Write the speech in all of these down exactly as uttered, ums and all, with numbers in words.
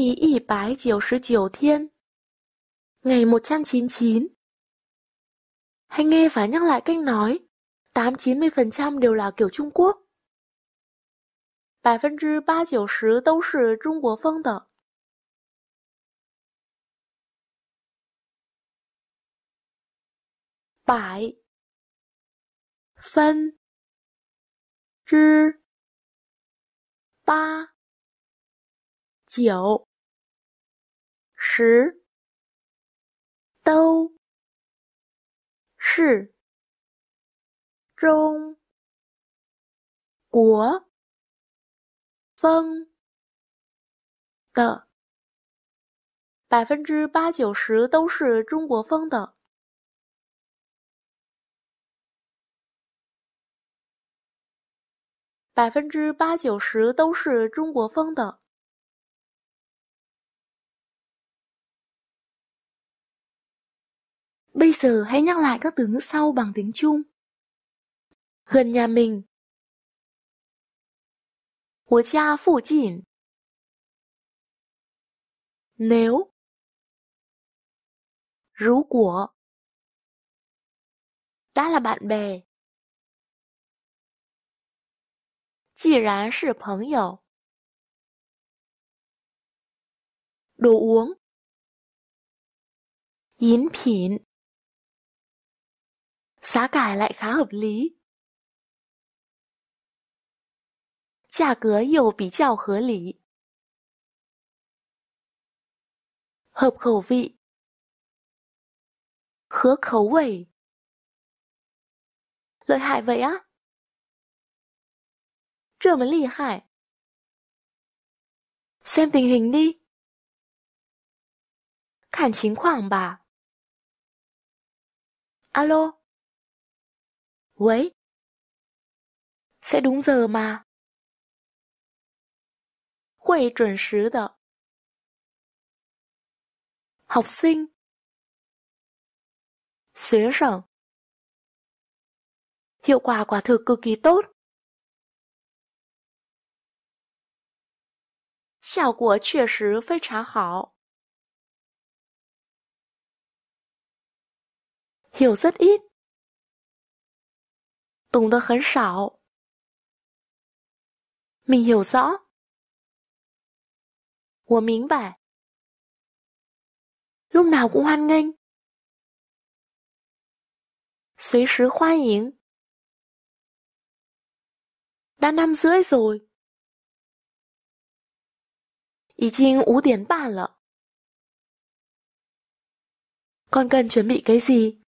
第一百九十九天, ngày một trăm chín mươi chín. Hãy nghe và nhắc lại cách nói, tám chín mươi phần trăm đều là kiểu Trung Quốc. 百分之八九十都是中国风的。百分之八九十都是中国风的。百分之八九十都是中国风的。百分之八九十都是中国风的。Bây giờ hãy nhắc lại các từ ngữ sau bằng tiếng Trung. Gần nhà mình. 我家附近。nếu 如果 đã là bạn bè. 既然是朋友。đồ uống. 饮品 giá cả lại khá hợp lý. 价格又比较合理。合口味 合口味 lợi hại vậy á? 这么厉害 xem tình hình đi. 看情况吧。alo. 喂 sẽ đúng giờ mà. 会准时的。học sinh 学生 hiệu quả quả thực cực kỳ tốt. 效果确实非常好。hiểu rất ít. 懂得很少。mình hiểu rõ. 我明白。lúc nào cũng hoan nghênh. 随时欢迎。đã năm rưỡi rồi. 已经五点半了。con cần chuẩn bị cái gì?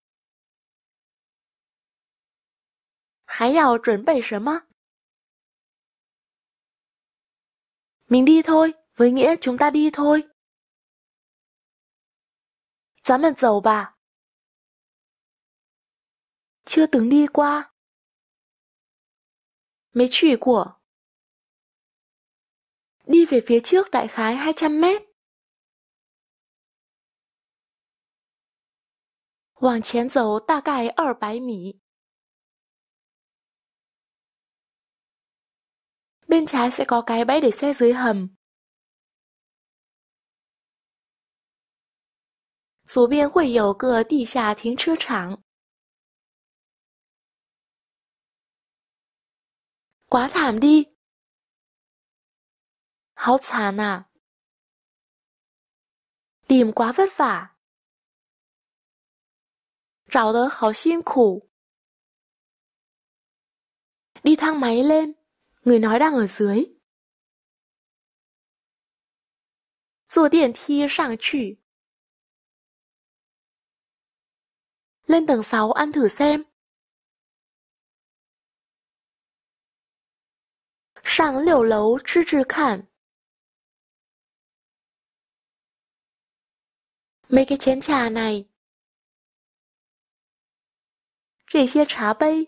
还要准备什么? mình đi thôi, với nghĩa chúng ta đi thôi. 咱们走吧。chưa từng đi qua. 没去过。đi về phía trước đại khái hai trăm mét. 往前走大概二百米。bên trái sẽ có cái bãi để xe dưới hầm. 左边会有个地下停车场。quá thảm đi. 好惨啊。tìm quá vất vả. 找得好辛苦。đi thang máy lên, người nói đang ở dưới. 坐电梯上去. lên tầng sáu ăn thử xem. 上六楼吃吃看. mấy cái chén trà này. 这些茶杯.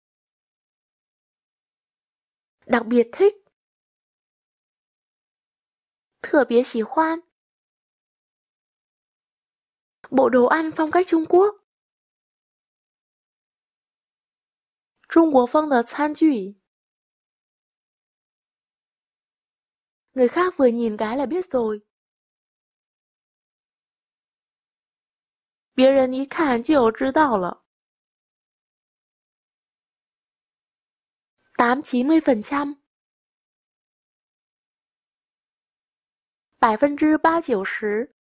đặc biệt thích. 特别喜欢. bộ đồ ăn phong cách Trung Quốc. 中国风的餐具. người khác vừa nhìn cái là biết rồi. 别人一看就知道了。tám chín mươi phần trăm.百分之八九十.